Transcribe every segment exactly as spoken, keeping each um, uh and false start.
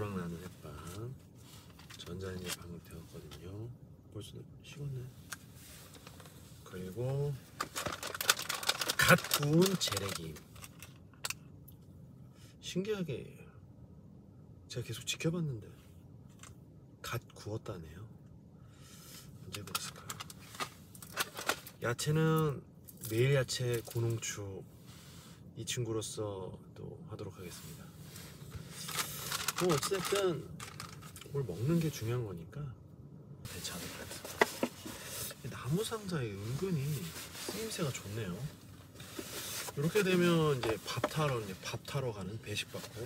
대박나는 햇반. 전자레인지 방금 데웠거든요. 벌써 식었네. 그리고 갓 구운 재래김. 신기하게 제가 계속 지켜봤는데 갓 구웠다네요. 언제 그랬을까요? 야채는 매일 야채 고농축 이 친구로서 또 하도록 하겠습니다. 뭐 어쨌든 뭘 먹는 게 중요한 거니까 괜찮을 것 같아요. 나무 상자에 은근히 쓰임새가 좋네요. 이렇게 되면 이제 밥 타러 이제 밥 타러 가는 배식 받고,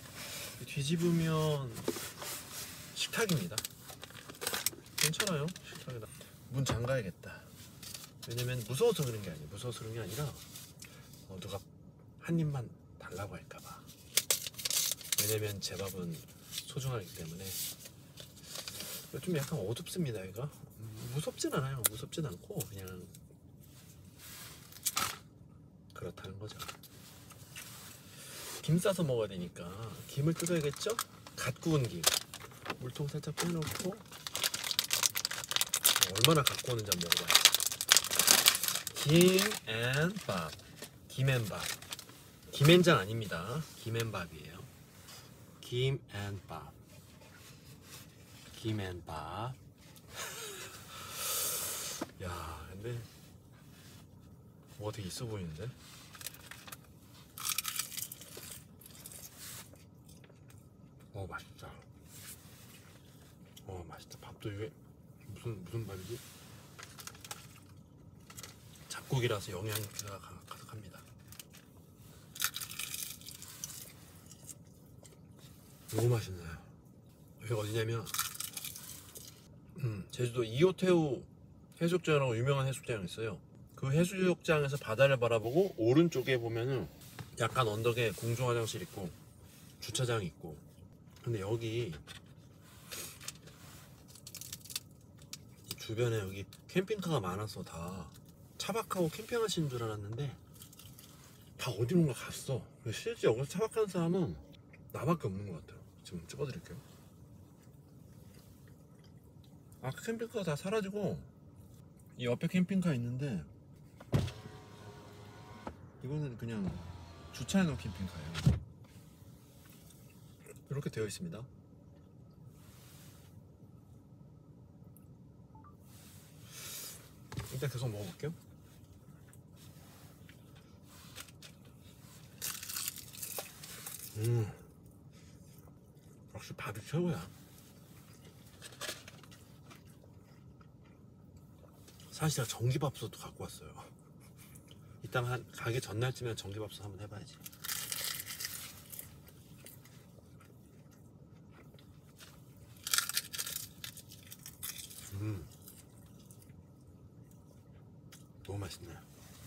뒤집으면 식탁입니다. 괜찮아요. 식탁에다 문 잠가야겠다. 왜냐면 무서워서 그런 게 아니에요. 무서워서 그런 게 아니라 어, 누가 한 입만 달라고 할까봐. 왜냐면 제 밥은 소중하기 때문에. 좀 약간 어둡습니다. 이거 무섭진 않아요. 무섭진 않고 그냥 그렇다는 거죠. 김 싸서 먹어야 되니까 김을 뜯어야겠죠? 갓 구운 김 물통 살짝 빼놓고, 얼마나 갓 구웠는지 한번 먹어봐요. 김앤밥, 김앤밥, 김앤장 아닙니다. 김앤밥이에요. 김앤밥, 김앤밥. 야, 근데 뭐가 되게 있어 보이는데? 어, 맛있다. 어, 맛있다. 밥도 이게 무슨 무슨 밥이지? 잡곡이라서 영양가 가득합니다. 너무 맛있네요. 여기가 어디냐면 음, 제주도 이호태우 해수욕장이라고 유명한 해수욕장이 있어요. 그 해수욕장에서 바다를 바라보고 오른쪽에 보면은 약간 언덕에 공중 화장실 있고 주차장이 있고. 근데 여기 주변에 여기 캠핑카가 많아서 다 차박하고 캠핑하시는 줄 알았는데 다 어디론가 갔어. 실제 여기서 차박하는 사람은 나밖에 없는 것 같아요. 지금 찍어드릴게요. 아까 캠핑카가 다 사라지고 이 옆에 캠핑카 있는데 이거는 그냥 주차해놓은 캠핑카예요. 이렇게 되어 있습니다. 일단 계속 먹어볼게요. 음, 역시 밥이 최고야. 사실 제가 전기밥솥도 갖고 왔어요. 이따 한 가기 전날쯤에 전기밥솥 한번 해봐야지. 음, 너무 맛있네.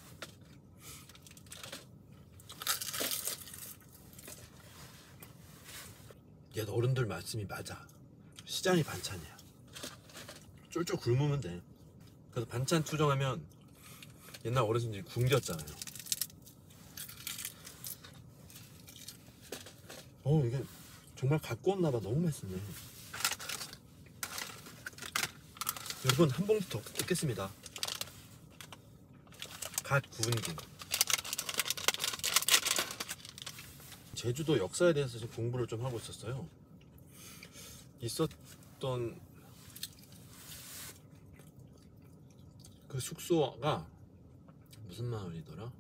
얘 어른들 말씀이 맞아. 시장이 반찬이야. 쫄쫄 굶으면 돼. 그래서 반찬 투정하면 옛날 어르신들이 굶겼잖아요. 어, 이게 정말 갖고 왔나봐. 너무 맛있네. 여러분, 한 봉지 더 뜯겠습니다. 갓 구운 김. 제주도 역사에 대해서 좀 공부를 좀 하고 있었어요. 있었던 그 숙소가 무슨 마을이더라?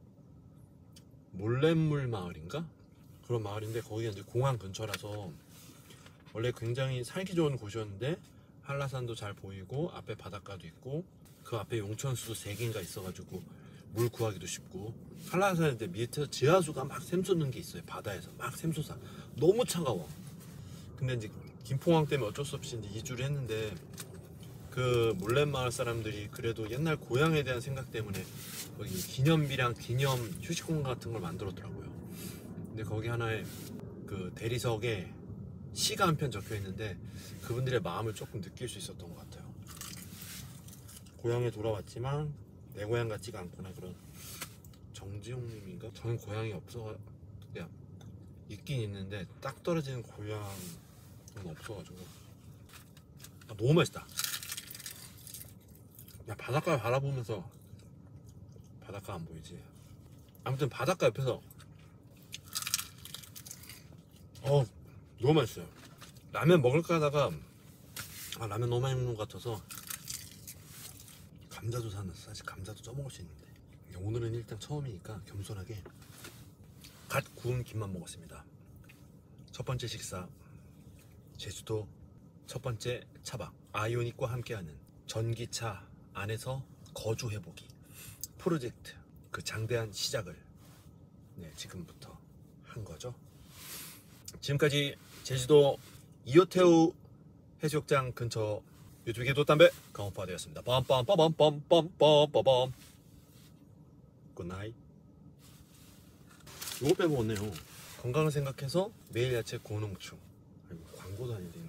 몰랫물 마을인가? 그런 마을인데 거기가 이제 공항 근처라서 원래 굉장히 살기 좋은 곳이었는데 한라산도 잘 보이고 앞에 바닷가도 있고 그 앞에 용천수도 세 개인가 있어가지고 물 구하기도 쉽고, 한라산인데 밑에서 지하수가 막 샘솟는 게 있어요. 바다에서 막 샘솟아. 너무 차가워. 근데 이제 김포항 때문에 어쩔 수 없이 이제 이주를 했는데 그 몰랫마을 사람들이 그래도 옛날 고향에 대한 생각 때문에 거기 기념비랑 기념 휴식공간 같은 걸 만들었더라고요. 근데 거기 하나에 그 대리석에 시가 한 편 적혀 있는데 그분들의 마음을 조금 느낄 수 있었던 것 같아요. 고향에 돌아왔지만 내 고향 같지가 않구나. 그런 정지용님인가? 저는 고향이 없어, 야, 있긴 있는데 딱 떨어지는 고향 이건 없어가지고. 아, 너무 맛있다. 야, 바닷가 바라보면서 바닷가 안 보이지? 아무튼 바닷가 옆에서 어 너무 맛있어요. 라면 먹을까 하다가 아, 라면 너무 많이 먹는 것 같아서 감자도 사놨어. 사실 감자도 쪄먹을 수 있는데 오늘은 일단 처음이니까 겸손하게 갓 구운 김만 먹었습니다. 첫 번째 식사 제주도 첫 번째 차박 아이오닉과 함께하는 전기차 안에서 거주 해보기 프로젝트 그 장대한 시작을 네, 지금부터 한 거죠. 지금까지 제주도 이호태우 해수욕장 근처 유튜브 개도담배 강오빠 되었습니다. 빰빰빰빰빰빰빰빰빰 굿나잇. 요거 빼먹었네요. 건강을 생각해서 매일 야채 고농축. 아이고, 광고도 아닌데